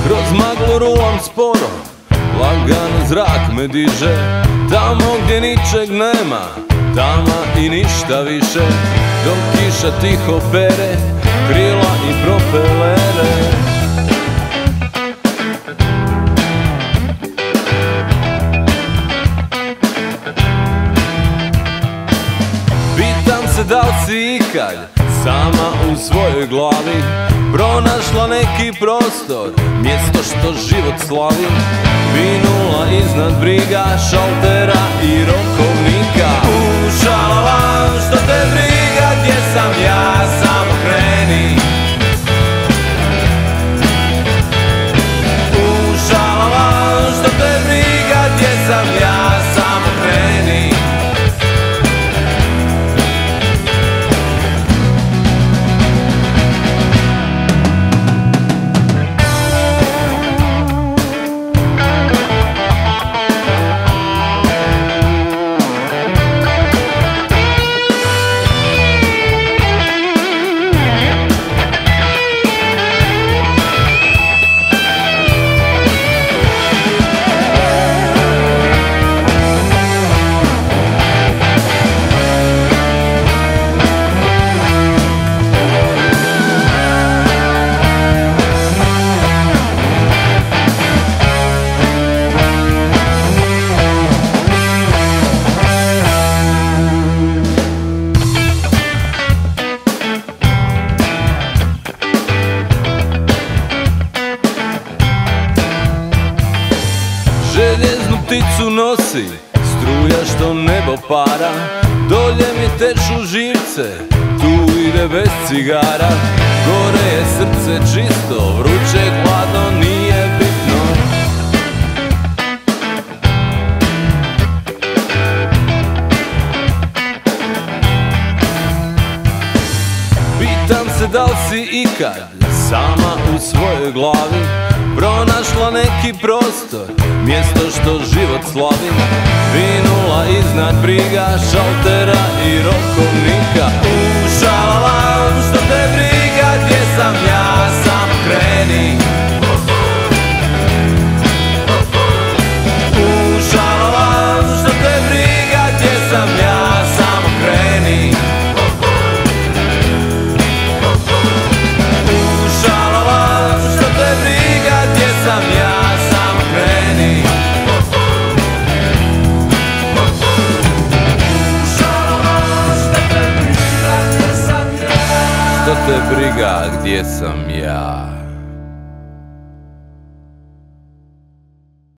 Kroz maglu rulam sporo, lagano zrak me diže. Tamo gdje ničeg nema, tama i ništa više. Dok kiša tiho pere krila i propelere. Pitam se da li si ikad sama u svojoj glavi pronašla neki prostor, mjesto što život slavi. Vinula iznad briga, šaltera i rokovnika. Šalala, što te briga, gdje sam ja, samo kreni. Šalala, što te briga, gdje sam ja, samo kreni. Željeznu pticu nosi struja što nebo para. Dolje mi teču živce, tu ide bez cigara. Gore je srce čisto, vruće, hladno, nije bitno. Pitam se da li si ikad sama u svojoj glavi pronašla neki prostor, mjesto što život slavi. Vinula iznad briga, šaltera i rokovnika. Šalala, što te briga, gdje sam ja, samo kreni. Šalala, što te briga, gdje sam ja, samo kreni. Šalala, što te briga, gdje sam ja, samo kreni. Što te briga, gdje sam ja.